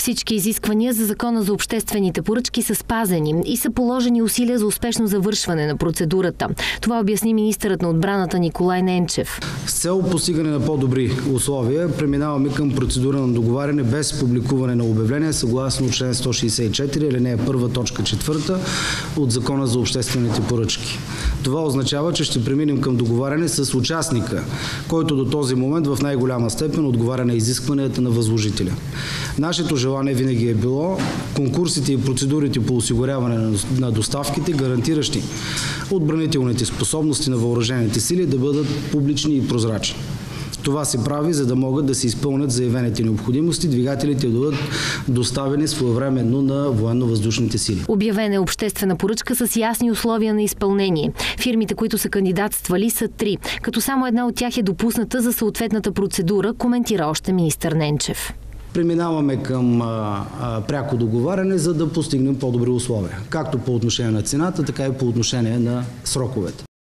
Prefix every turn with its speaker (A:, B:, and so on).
A: Всички изисквания за Закона за обществените поръчки са спазени и са положени усилия за успешно завършване на процедурата. Това обясни министърът на отбраната Николай Ненчев.
B: С цел постигане на по-добри условия преминаваме към процедура на договаряне без публикуване на обявление съгласно член 164, алинея 1, точка 4 от Закона за обществените поръчки. Това означава, че ще преминем към договаряне с участника, който до този момент в най-голяма степен отговаря на изискванията на възложителя. Нашето желание винаги е било конкурсите и процедурите по осигуряване на доставките, гарантиращи отбранителните способности на въоръжените сили, да бъдат публични и прозрачни. Това се прави, за да могат да се изпълнят заявените необходимости, двигателите да бъдат доставени своевременно на военно-въздушните сили.
A: Обявена е обществена поръчка с ясни условия на изпълнение. Фирмите, които са кандидатствали, са 3, като само една от тях е допусната за съответната процедура, коментира още министър Ненчев.
B: Преминаваме към пряко договаряне, за да постигнем по-добри условия, както по отношение на цената, така и по отношение на сроковете.